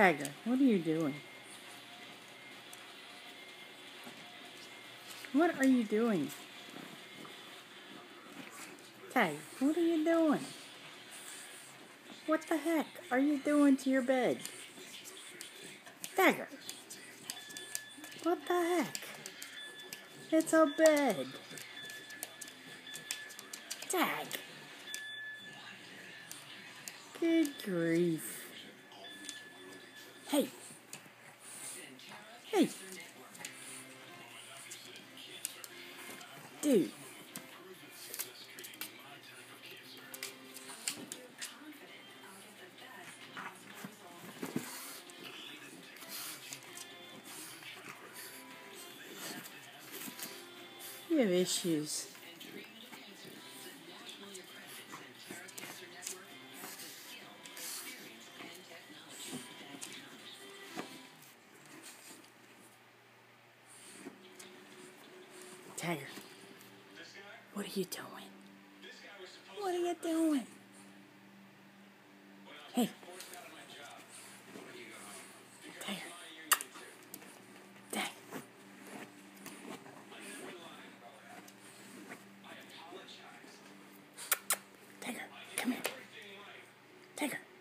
Tiger, what are you doing? What are you doing? Tiger, what are you doing? What the heck are you doing to your bed? Tiger, what the heck? It's a bed. Tag. Good grief. Hey. Hey. Dude. You have issues. Tiger, what are you doing? What are you doing? Hey. Tiger. Dang. Tiger, come here. Tiger.